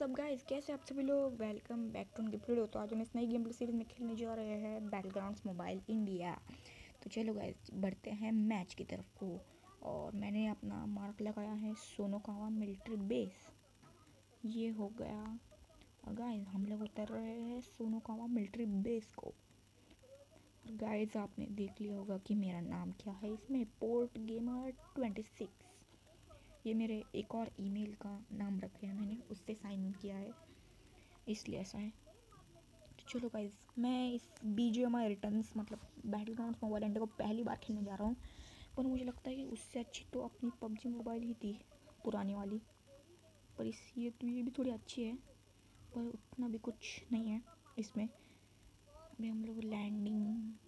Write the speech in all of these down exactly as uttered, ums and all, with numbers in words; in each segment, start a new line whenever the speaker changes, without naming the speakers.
WhatsApp guys, कैसे आप सभी लोग। Welcome back to gift video. तो आज हम इस नई गेम प्ले सीरीज में खेलने जा रहे हैं बैटलग्राउंड्स मोबाइल इंडिया। तो चलो गाइस बढ़ते हैं मैच की तरफ को। और मैंने अपना मार्क लगाया है सोनोकावा मिलिट्री बेस। ये हो गया। और गाइस हम लोग उतर रहे हैं सोनोकावा मिलिट्री बेस को। और गाइस आपने देख लिया होगा कि मेरा नाम क्या है इसमें, पोर्ट गेमर ट्वेंटी सिक्स। ये मेरे एक और ईमेल का नाम रखे हैं मैंने, उससे साइन इन किया है, इसलिए ऐसा है। तो चलो गाइस, मैं इस B G M I returns मतलब बैटलग्राउंड्स मोबाइल इंडिया को पहली बार खेलने जा रहा हूँ। पर मुझे लगता है कि उससे अच्छी तो अपनी पबजी मोबाइल ही थी, पुरानी वाली। पर इस ये तो ये भी थोड़ी अच्छी है, पर उतना भी कुछ नहीं है इसमें। अभी हम लोग लैंडिंग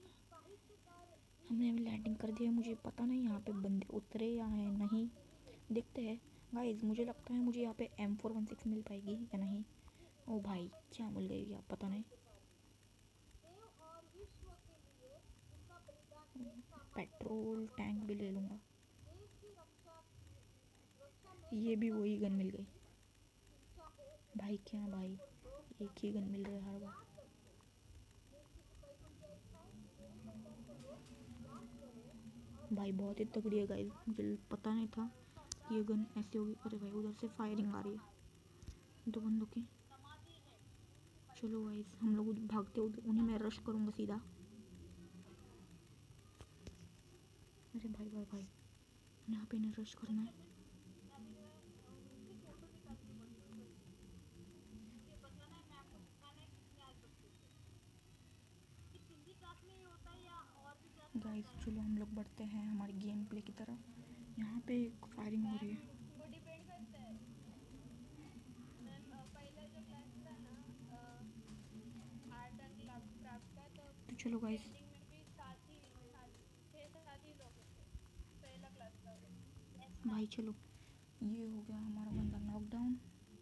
हमने अभी लैंडिंग कर दी है। मुझे पता नहीं यहाँ पे बंदे उतरे या है नहीं, देखते हैं गाइस। मुझे लगता है मुझे यहाँ पे एम फोर वन सिक्स मिल पाएगी या नहीं। ओ भाई क्या मिल गई या पता नहीं। पेट्रोल टैंक भी ले लूँगा। ये भी वही गन मिल गई भाई। क्या भाई, एक ही गन मिल रहा है हर बार। भाई बहुत ही तगड़ी है गाइस, मुझे पता नहीं था कि ये गन ऐसी होगी। अरे भाई उधर से फायरिंग आ रही है दो बंदों की। चलो गाइस हम लोग भागते उन्हीं में रश करूँगा सीधा। अरे भाई भाई भाई यहाँ पे इन्हें रश करना है। गाइस चलो हम लोग बढ़ते हैं हमारे गेम प्ले की तरफ। यहाँ पे फायरिंग हो रही है। तो चलो गाइस भाई चलो, ये हो गया हमारा बंदा नॉकडाउन।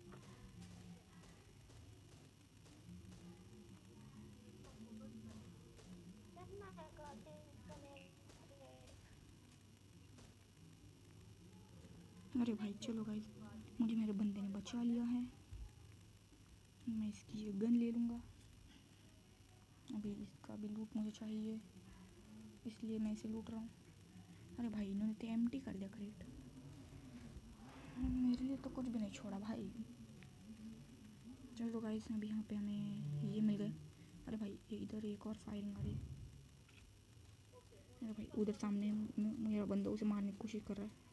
अरे भाई चलो गाइस, मुझे मेरे बंदे ने बचा लिया है। मैं इसकी ये गन ले लूँगा। अभी इसका भी लूट मुझे चाहिए, इसलिए मैं इसे लूट रहा हूँ। अरे भाई इन्होंने तो एम्प्टी कर दिया क्रेट, मेरे लिए तो कुछ भी नहीं छोड़ा भाई। चलो गाइस अभी यहाँ पे हमें ये मिल गए। अरे भाई ये इधर एक और फायरिंग आ रही है। अरे भाई उधर सामने मेरा बंदा उसे मारने की कोशिश कर रहा है।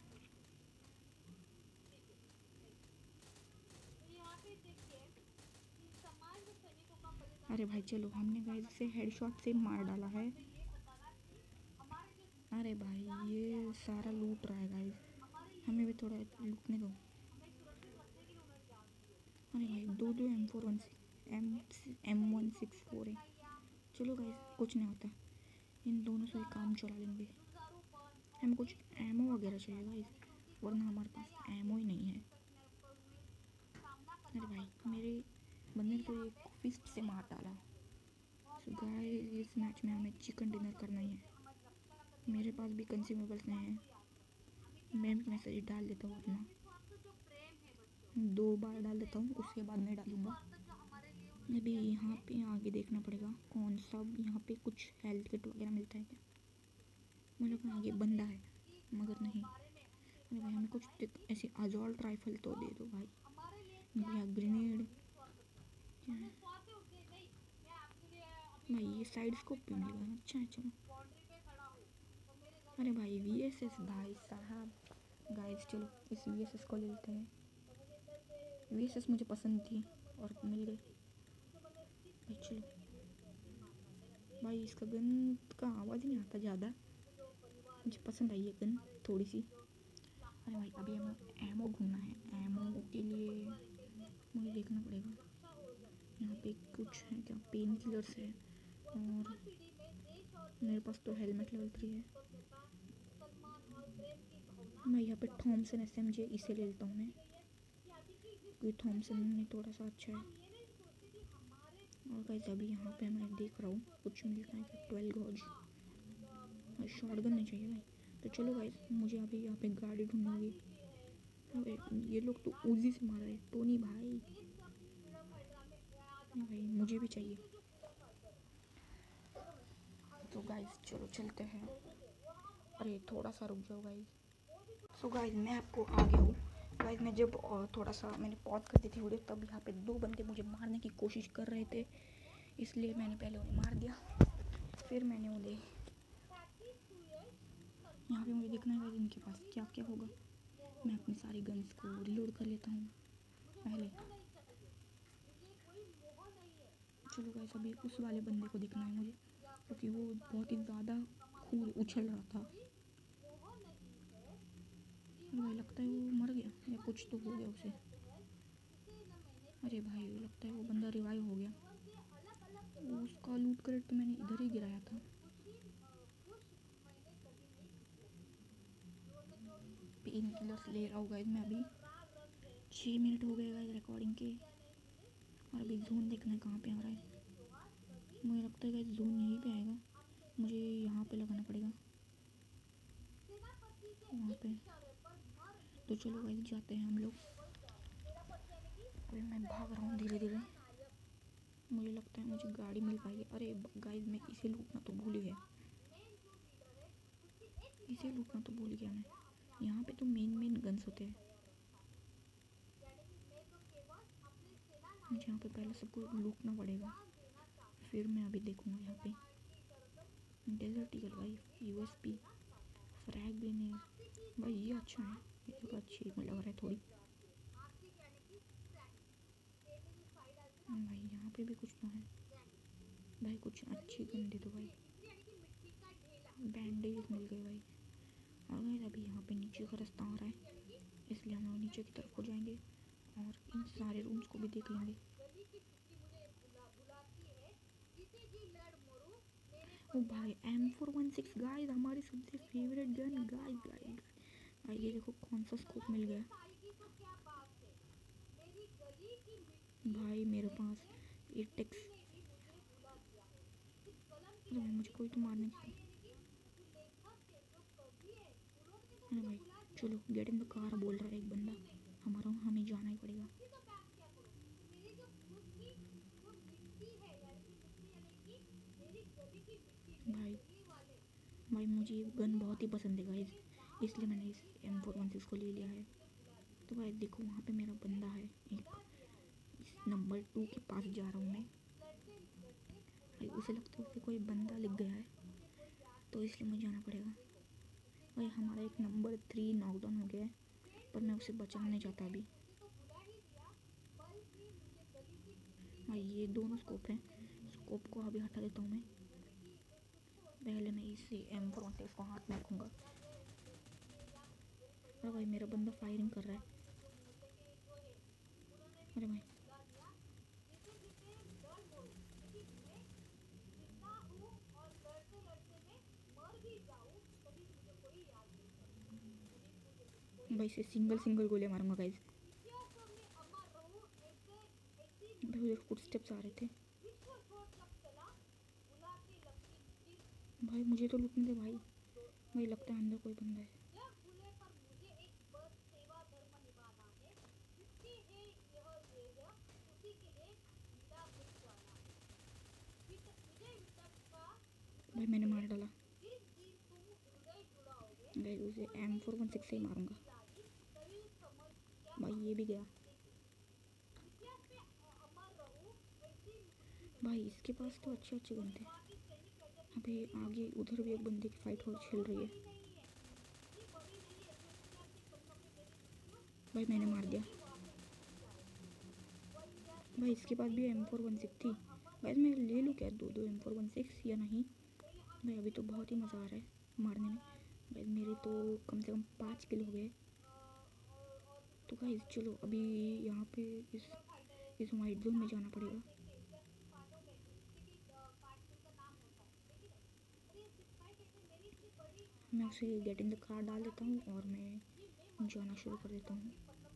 अरे भाई चलो, हमने गाइस से हेडशॉट से मार डाला है। अरे भाई ये सारा लूट रहा है गाइस, हमें भी थोड़ा लूटने दो। अरे भाई दो दो M four one M M one six four है। चलो गाइस कुछ नहीं होता, इन दोनों से काम चला लेंगे। हमें कुछ एमो वगैरह चाहिए गाइस, वरना हमारे पास एमो ही नहीं है। अरे भाई मेरे बंदे ने तो एक फिस्ट से मार डाला। सो गाइस इस मैच में हमें चिकन डिनर करना ही है। मेरे पास भी कंज्यूमेबल्स नहीं है, मैं भी मैसेज डाल देता हूँ अपना, दो बार डाल देता हूँ, उसके बाद नहीं डालूँगा। अभी यहाँ पे आगे देखना पड़ेगा कौन सा, यहाँ पे कुछ हेल्थ किट वगैरह मिलता है क्या। मुझे लगा आगे बंदा है मगर नहीं। अरे भाई हमें कुछ ऐसी अजॉल्ट राइफल तो दे दो भाई, या ग्रेनेड क्या है भाई। ये साइड स्कोप भी मिल गया, अच्छा अच्छा। अरे भाई वी एस एस भाई साहब। गाइस चलो इस वी एस एस को ले लेते हैं। वी एस एस मुझे पसंद थी और मिल गई भाई। चलो भाई इसका गन का आवाज़ नहीं आता ज़्यादा, मुझे पसंद आई ये गन थोड़ी सी। अरे भाई अभी हमें एमो ढूंढना है, एमो के लिए मुझे देखना पड़ेगा। यहाँ पे कुछ है क्या, पेन किलर्स है, और मेरे पास तो हेलमेट लेवल थ्री है। मैं यहाँ पे थॉमसन एस एम जे इसे ले लेता हूँ मैं, क्योंकि थॉमसन में थोड़ा सा अच्छा है। और गाइस अभी यहाँ पे मैं देख रहा हूँ कुछ मिलता है क्या, ट्वेल्व गॉज और शॉर्ट गन नहीं चाहिए भाई। तो चलो गाइस मुझे अभी यहाँ पे गाड़ी ढूंढनी होगी। ये लोग तो उजी से मार रहे हैं, टोनी भाई भाई मुझे भी चाहिए। तो गाइस चलो चलते हैं। अरे थोड़ा सा रुक जाओ गाइस। सो गाइस मैं आपको आ गया हूँ। गाइस मैं जब थोड़ा सा मैंने पॉज कर दी थी वीडियो, तब यहाँ पे दो बंदे मुझे मारने की कोशिश कर रहे थे, इसलिए मैंने पहले उन्हें मार दिया, फिर मैंने उन्हें यहाँ पे मुझे देखना है गाइस इनके पास क्या क्या होगा। मैं अपनी सारी गन्स को रिलोड कर लेता हूँ पहले। चलो गाइस अभी उस वाले बंदे को देखना है मुझे, क्योंकि वो बहुत ही ज़्यादा खून उछल रहा था। अरे भाई लगता है वो मर गया या कुछ तो हो गया उसे। अरे भाई लगता है वो बंदा रिवाइव हो गया। उसका लूट करेट तो मैंने इधर ही गिराया था। पेन किलर्स ले रहा हूँ गाइस मैं अभी। छः मिनट हो गए गाइस रिकॉर्डिंग के, और अभी जोन देखना है कहाँ पे आ रहा है। मुझे लगता है गाइस जोन यहीं पे आएगा, मुझे यहाँ पे लगाना पड़ेगा, वहाँ पे। तो चलो गाइस जाते हैं हम लोग। अभी मैं भाग रहा हूँ धीरे धीरे, मुझे लगता है मुझे गाड़ी मिल पाएगी। अरे गाइस मैं इसे लूटना तो भूल गया, इसे लूटना तो भूल गया मैं। यहाँ पे तो मेन मेन गन्स होते हैं, मुझे यहाँ पे पहले सबको लूटना पड़ेगा, फिर मैं अभी देखूँगा। यहाँ पे डेजर्ट ईगल भाई, यूएसपी, फ्रैग ग्रेनेड भाई, ये अच्छा है, ये जगह अच्छी मुझे लग रहा है थोड़ी। भाई यहाँ पे भी कुछ तो है भाई, कुछ अच्छी गन दे दो भाई। बैंडेज मिल गए भाई। और गाइस अभी यहाँ पे नीचे का रास्ता आ रहा है, इसलिए हम लोग नीचे की तरफ को जाएंगे और इन सारे रूम्स को भी देख लेंगे। ओ भाई M four one six guys, हमारी सबसे फेवरेट गन गाइस गाइस भाई। ये देखो कौन सा स्कोप मिल गया भाई मेरे पास एटेक्स। अरे भाई मुझे कोई तो मारने की। अरे भाई चलो गेट इन द कार बोल रहा है एक बंदा, हमारा हमें जाना ही पड़ेगा। भाई भाई मुझे ये गन बहुत ही पसंद है गाइस, इसलिए मैंने इस एम फोर वन सिक्स को ले लिया है। तो भाई देखो वहाँ पे मेरा बंदा है एक, इस नंबर टू के पास जा रहा हूँ मैं। भाई उसे लगता है उसे कोई बंदा लिख गया है, तो इसलिए मुझे जाना पड़ेगा। भाई हमारा एक नंबर थ्री नॉकडाउन हो गया है, पर मैं उसे बचा नहीं चाहता अभी। भाई ये दोनों स्कोप हैं, स्कोप को अभी हटा देता हूँ मैं। पहले मैं इसे एम फोर वन सिक्स को हाथ में रखूँगा। अरे भाई मेरा बंदा फायरिंग कर रहा है। अरे भाई भाई इसे सिंगल सिंगल गोलियां मारूंगा गाइस। भाई उधर फुटस्टेप्स आ रहे थे। भाई मुझे तो लूटने दे भाई, भाई लगता है अंदर कोई बंदा है। भाई मैंने मार डाला गाइस, उसे एम फोर वन सिक्स से ही मारूंगा। भाई ये भी गया भाई, इसके पास तो अच्छे अच्छे गन थे। अभी आगे उधर भी एक बंदे की फाइट हो चल रही है। भाई मैंने मार दिया। भाई इसके पास भी एम फोर वन सिक्स थी। भाई मैं ले लूँ क्या दो दो एम फोर वन सिक्स या नहीं? भाई अभी तो बहुत ही मज़ा आ रहा है मारने में। भाई मेरे तो कम से कम पाँच किल हो गए। तो गाइस चलो अभी यहाँ पे इस इस वाइट जोन में जाना पड़ेगा। मैं उसे गेट इन द कार डाल देता हूँ और मैं जाना शुरू कर देता हूँ।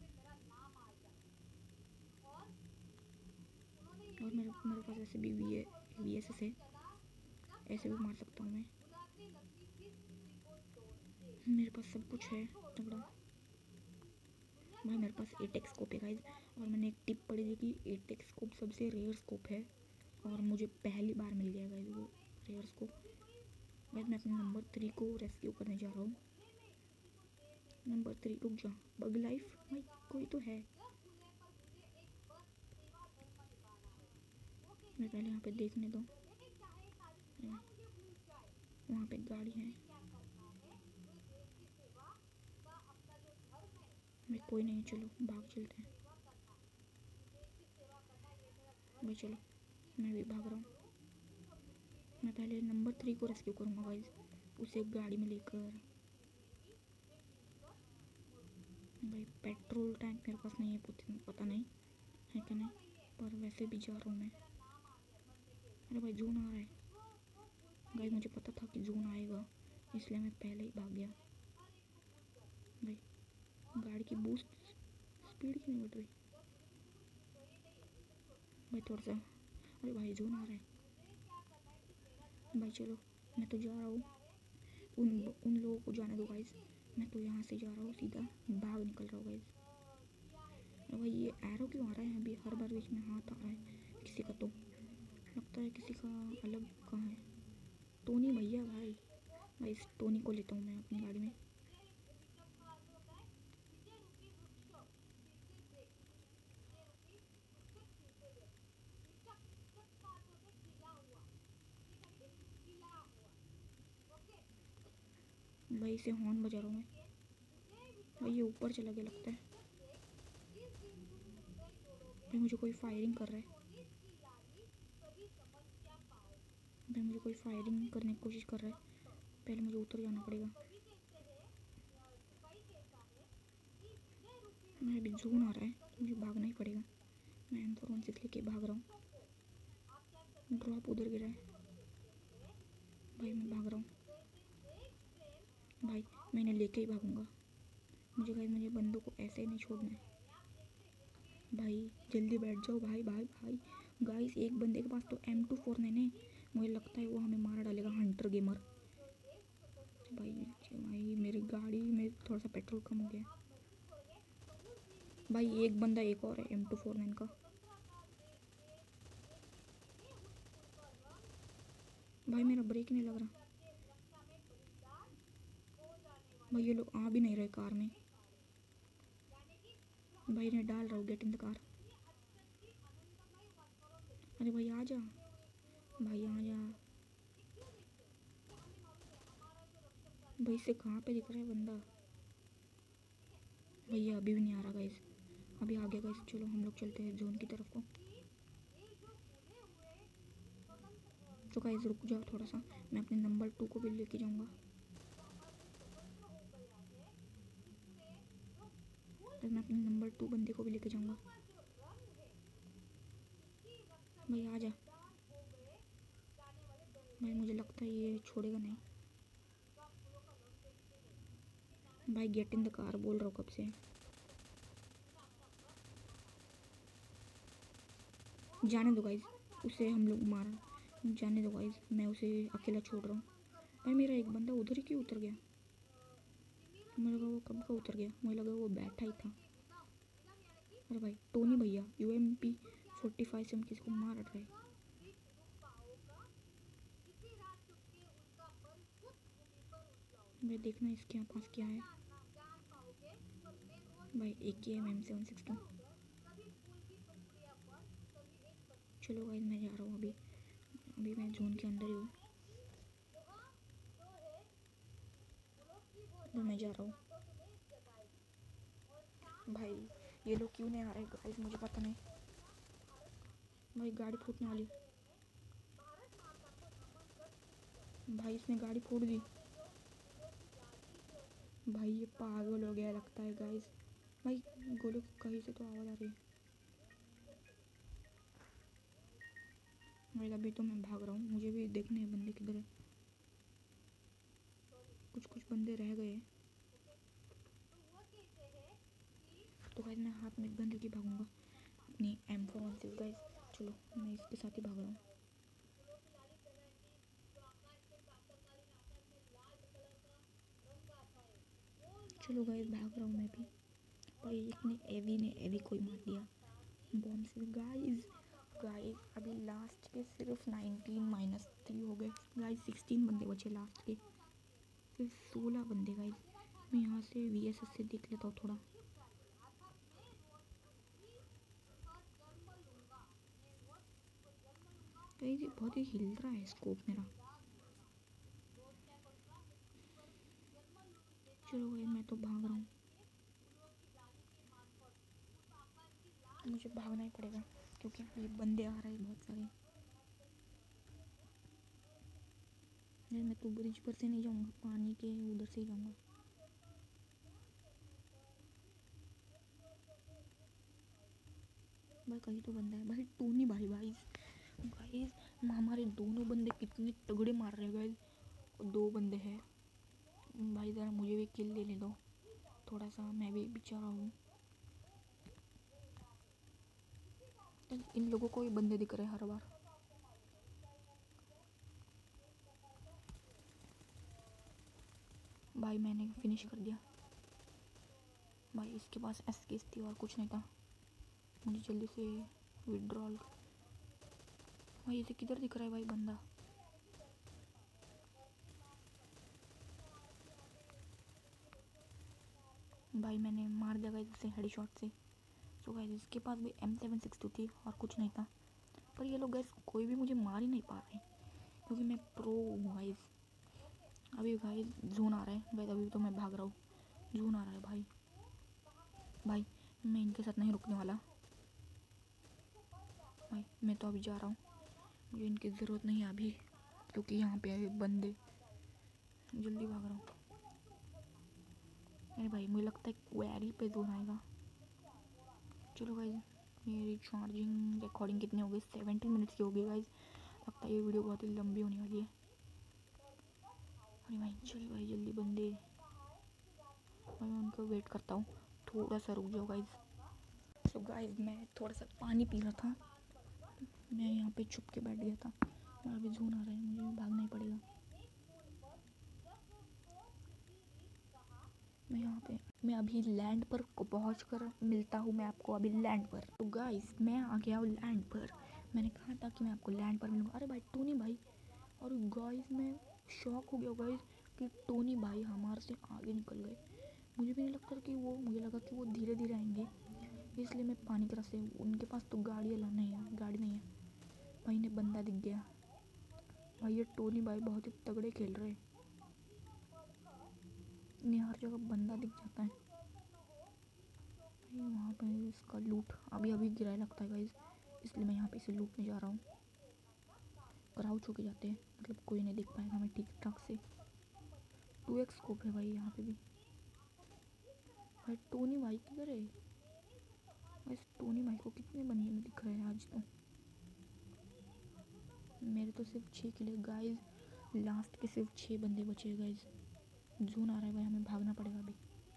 और मेरे मेरे पास ऐसे भी V A V S S है, ऐसे भी मार सकता हूँ मैं। मेरे पास सब कुछ है तगड़ा। भाई मेरे पास एट एक्स स्कोप है गाइज, और मैंने एक टिप पढ़ी थी कि एट एक्स स्कोप सबसे रेयर स्कोप है, और मुझे पहली बार मिल गया गाइज वो रेयर स्कोप। गाइज मैं अपने नंबर थ्री को रेस्क्यू करने जा रहा हूँ। नंबर थ्री, रुक जा, बग लाइफ भाई कोई तो है। मैं पहले यहाँ पे देखने दो, वहाँ पे गाड़ी है। मैं कोई नहीं, चलो भाग चलते हैं भाई, चलो मैं भी भाग रहा हूँ। मैं पहले नंबर थ्री को रेस्क्यू करूँगा गाइज, उसे गाड़ी में लेकर। भाई पेट्रोल टैंक मेरे पास नहीं है, पता नहीं है क्या नहीं, पर वैसे भी जा रहा हूँ मैं। अरे भाई जोन आ रहा है गाइस, मुझे पता था कि जोन आएगा, इसलिए मैं पहले ही भाग गया। भाई गाड़ी की बूस्ट स्पीड क्यों नहीं बढ़ रही भाई, थोड़ा सा। अरे भाई जोन आ रहा है भाई, चलो मैं तो जा रहा हूँ। उन उन लोगों को जाने दो गाइस, मैं तो यहाँ से जा रहा हूँ, सीधा भाग निकल रहा हूँ गाइस। अरे भाई ये एरो क्यों आ रहा है अभी, हर बार बीच में हाथ आ रहा है किसी का, तो लगता है किसी का अलग का है। टोनी भैया भाई, भाई इस टोनी को लेता हूँ मैं अपनी गाड़ी में। भाई इसे हॉर्न बजा रहा हूँ मैं। भाई ये ऊपर चला गया लगता है। भाई मुझे कोई फायरिंग कर रहा है भाई, मुझे कोई फायरिंग करने की कोशिश कर रहा है। पहले मुझे उतर जाना पड़ेगा। मैं अभी जोन आ रहा है, मुझे भागना ही पड़ेगा। मैं एम फोर वन सिक्स लेके भाग रहा हूँ। ड्रॉप उधर गिरा है भाई, मैं भाग रहा हूँ भाई, मैं इन्हें लेके ही भागूंगा। मुझे गाइस मुझे बंदों को ऐसे ही नहीं छोड़ना है भाई, जल्दी बैठ जाओ भाई भाई भाई। गाइस एक बंदे के पास तो एम टू फोर नाइन है, मुझे लगता है वो हमें मार डालेगा, हंटर गेमर। भाई भाई मेरी गाड़ी में थोड़ा सा पेट्रोल कम हो गया भाई। एक बंदा एक और है एम टू फोर नाइन का। भाई मेरा ब्रेक नहीं लग रहा भाई, ये लोग आ भी नहीं रहे कार में भाई, ने डाल रहा हूँ गेट इन द कार। अरे भाई आ जा भाई, आ जा भाई, से कहाँ पे दिख रहा है बंदा भैया, अभी भी नहीं आ रहा गाइस, अभी आ गया गाइस। चलो हम लोग चलते हैं जोन की तरफ को। तो गाइस रुक जाओ थोड़ा सा, मैं अपने नंबर टू को भी लेके जाऊंगा। तो मैं अपने नंबर टू बंदे को भी लेके जाऊंगा। भाई आ जा भाई, मुझे लगता है ये छोड़ेगा नहीं भाई, गेट इन द कार बोल रहा हूँ कब से। जाने दो गाइस, उसे हम लोग मारा, जाने दो गाइस, मैं उसे अकेला छोड़ रहा हूँ। भाई मेरा एक बंदा उधर ही क्यों उतर गया, मुझे लगा वो कब का उतर गया, मुझे लगा वो बैठा ही था। अरे भाई टोनी भैया U M P forty five से हम किसी को मार रहे। भाई देखना इसके पास क्या है भाई, एक K M M seven six two. चलो गाइस मैं जा रहा हूँ, अभी अभी मैं जोन के अंदर ही हूँ, तो मैं जा रहा हूँ। भाई ये लोग क्यों नहीं आ रहे गाइस, मुझे पता नहीं भाई, गाड़ी फूटने वाली भाई, इसने गाड़ी फोड़ दी भाई, ये पागल हो गया लगता है गाइस। भाई गोलों कहीं से तो आवाज़ आ रही है भाई, अभी तो मैं भाग रहा हूँ, मुझे भी देखने हैं बंदे किधर है। कुछ कुछ बंदे रह गए, तो गाइस मैं हाथ में गन लेके भागूंगा अपनी M four one six guys. चलो मैं इसके साथ ही भाग रहा हूँ। चलो गाइस भाग रहा हूँ मैं भी, भाई एक ने एवी ने एवी कोई मार दिया बॉम्ब से। गाइस गाइस अभी लास्ट के सिर्फ नाइनटीन माइनस थ्री हो गए गाइस। सिक्सटीन बंदे बचे लास्ट के, सिर्फ सोलह बंदे गाइस। मैं यहाँ से वी एस एस से देख लेता हूँ थोड़ा। गाइस ये बहुत ही हिल रहा है स्कोप मेरा। चलो भाई मैं तो भाग रहा हूँ, मुझे भागना ही पड़ेगा क्योंकि ये बंदे आ रहे हैं बहुत सारे। नहीं मैं तो ब्रिज पर से नहीं जाऊँगा, पानी के उधर से ही जाऊँगा। भाई कहीं तो बंदा है भाई, टोनी भाई। भाई गाइस हमारे दोनों बंदे कितने तगड़े मार रहे हैं गाइस। दो बंदे हैं भाई, ज़रा मुझे भी किल ले ले दो थोड़ा सा, मैं भी बेचारा हूँ। इन लोगों को ही बंदे दिख रहे हैं हर बार। भाई मैंने फिनिश कर दिया भाई। इसके पास एस्केस थी और कुछ नहीं था। मुझे जल्दी से विड्रॉल। भाई इसे किधर दिख रहा है भाई बंदा? भाई मैंने मार दिया गाइस इसे हेडशॉट से। सो गाइस इसके पास भी एम सेवन सिक्स टू थी और कुछ नहीं था। पर ये लोग गाइस कोई भी मुझे मार ही नहीं पा रहे क्योंकि मैं प्रो हूँ गाइस। अभी गाइस जोन आ रहा है गाइस, अभी तो मैं भाग रहा हूँ। जोन आ रहा है भाई। भाई मैं इनके साथ नहीं रुकने वाला भाई, मैं तो अभी जा रहा हूँ। मुझे इनकी ज़रूरत नहीं है अभी क्योंकि यहाँ पे आए बंदे। जल्दी भाग रहा हूँ। अरे भाई मुझे लगता है क्वेरी पे जोन आएगा। चलो गाइस मेरी चार्जिंग रिकॉर्डिंग कितनी हो गई? सेवेंटीन मिनट्स की हो गई गाइस। लगता है ये वीडियो बहुत ही लंबी होने वाली है। अरे भाई चल भाई जल्दी बंदे। मैं उनको वेट करता हूँ, थोड़ा सा रुक जाओ गाइस। सो गाइस मैं थोड़ा सा पानी पी रहा था, मैं यहाँ पे छुप के बैठ गया था। और अभी जोन आ रहा है, मुझे भी भागना ही पड़ेगा। मैं यहाँ पे मैं अभी लैंड पर पहुँच कर मिलता हूँ मैं आपको अभी लैंड पर। तो गाइस मैं आ गया हूँ लैंड पर। मैंने कहा था कि मैं आपको लैंड पर मिलूँगा। अरे भाई टोनी भाई। और गाइस मैं शॉक हो गया गाइस कि टोनी भाई हमारे से आगे निकल गए। मुझे भी नहीं लगता कि वो मुझे लगा कि वो धीरे धीरे आएंगे, इसलिए मैं पानी की तरफ से। उनके पास तो गाड़ी अला नहीं है, गाड़ी नहीं है। भाई ने बंदा दिख गया भाई। ये टोनी भाई बहुत ही तगड़े खेल रहे हैं, इन्हें हर जगह बंदा दिख जाता है भाई। वहाँ पे इसका लूट अभी अभी गिराया लगता है गाइस, इसलिए मैं यहाँ पे इसे लूटने जा रहा हूँ। क्राउच होके जाते हैं, मतलब कोई नहीं देख पाएगा मैं ठीक ठाक से। टू एक्स स्कोप है भाई यहाँ पे भी। भाई टोनी भाई किधर है? बस टोनी भाई को कितने बनिए में दिख रहे हैं आज तो। मेरे तो सिर्फ छः किले गाइस, लास्ट के सिर्फ छः बंदे बचे हैं गाइस। जोन आ रहा है भाई, हमें भागना पड़ेगा अभी।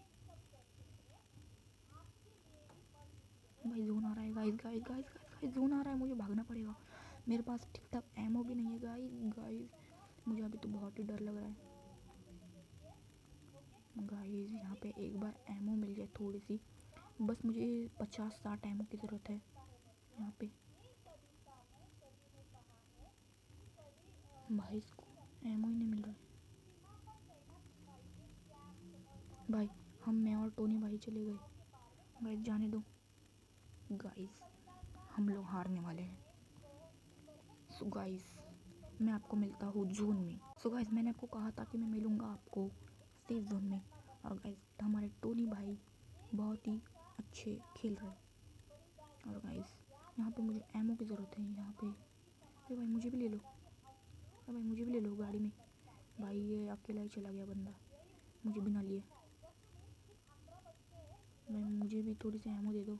भाई जोन आ रहा है guys guys guys guys guys zone आ रहा है, मुझे भागना पड़ेगा। मेरे पास ठीक ठाक एमओ भी नहीं है गाइस गाइस। मुझे अभी तो बहुत ही डर लग रहा है गाइस। यहाँ पे एक बार एमओ मिल जाए थोड़ी सी, बस मुझे पचास साठ एमओ की ज़रूरत है यहाँ पे। भाई इसको एमओ ही नहीं मिल रहा है भाई। हम मैं और टोनी भाई चले गए गाइस, जाने दो गाइस, हम लोग हारने वाले हैं। सो गाइस मैं आपको मिलता हूँ जोन में। सो गाइस मैंने आपको कहा था कि मैं मिलूँगा आपको सेफ जोन में। और गाइस हमारे टोनी भाई बहुत ही अच्छे खेल रहे हैं। और गाइस यहाँ पे मुझे एमओ की ज़रूरत है यहाँ पे। अरे भाई मुझे भी ले लो, अरे भाई मुझे भी ले लो गाड़ी में। भाई ये अकेला ही चला गया बंदा मुझे बिना लिए। भाई मुझे भी थोड़ी सी एमओ दे दो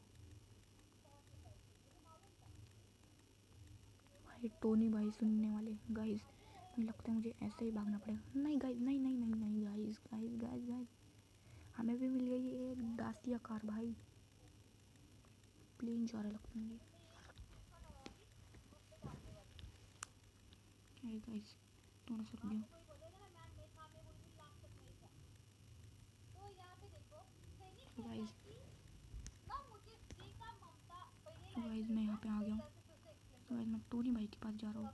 भाई। टोनी भाई सुनने वाले गाइस, मुझे लगता है मुझे ऐसे ही भागना पड़ेगा। नहीं गाइस नहीं नहीं नहीं नहीं गाइस गाइस गाइस गाइस हमें भी मिल गई एक दासिया कार भाई। प्लेन जा रहा लगता है मुझे। अरे गाइस थोड़ा सा रुक जाओ। गाइस भाई के पास जा रहा हूँ।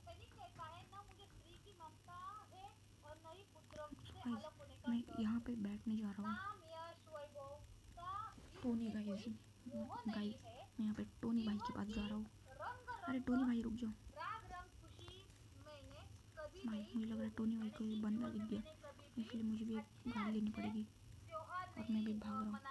मैं यहाँ पे बैठने जा रहा हूँ। टोनी गाइस गाइस मैं यहाँ पे टोनी भाई के पास जा रहा हूँ। अरे टोनी भाई रुक जाओ भाई, मुझे लग रहा है टोनी भाई को बंदा दिख गया, इसलिए मुझे भी एक गाड़ी लेनी पड़ेगी और मैं भी भाग रहा हूँ।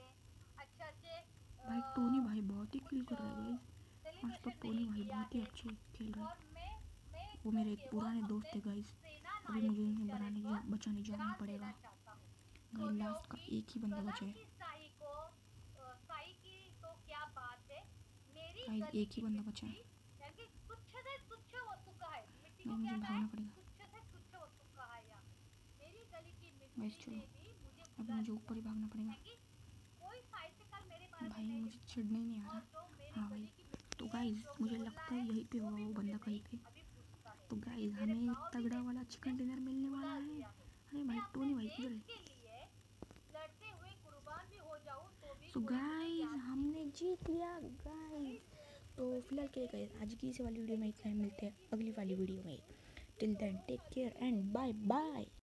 भाई टोनी भाई बहुत ही किल कर रहा है गाइस, आज तो टोनी भाई बहुत ही अच्छे खेल रहे हैं। वो मेरे एक पुराने दोस्त थे गाइस, अभी मुझे उन्हें बनाने जा, बचाने जाना पड़ेगा गाइस। लास्ट का एक ही बंदा बचा है गाइस, एक ही बंदा बचा है। मुझे भागना पड़ेगा गाइस, चलो अब मुझे ऊपर ही भागना पड़ेगा भाई, मुझे चढ़ने ही नहीं आ रहा। हाँ भाई, तो गाइस मुझे लगता है यहीं पे होगा वो बंदा कहीं पे। तो गाइस हमें एक तगड़ा वाला चिकन डिनर मिलने वाला है। अरे भाई टोनी भाई किधर है? तो गाइस हमने जीत लिया गाइस। तो फिलहाल के लिए गाइस आज की इस वाली वीडियो में इतना ही, मिलते हैं अगली वाली वीडियो में। Till then take care and bye bye.